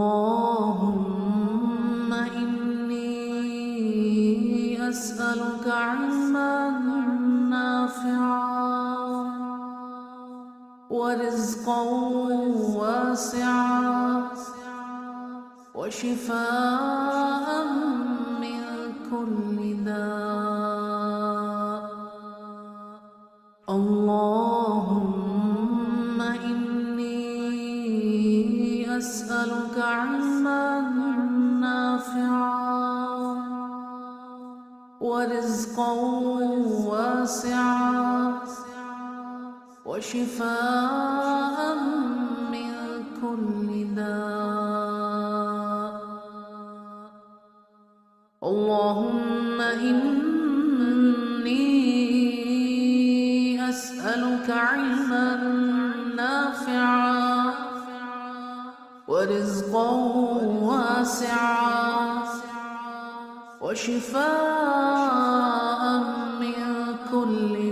اللهم إني أسألك علما نافعا ورزقا واسعا وشفاء من كل داء. اللهم إني أسألك علما نافعا ورزقا واسعا وشفاء من كل داء. اللهم إني أسألك علما نافعا ورزقا واسعا وشفاء من كل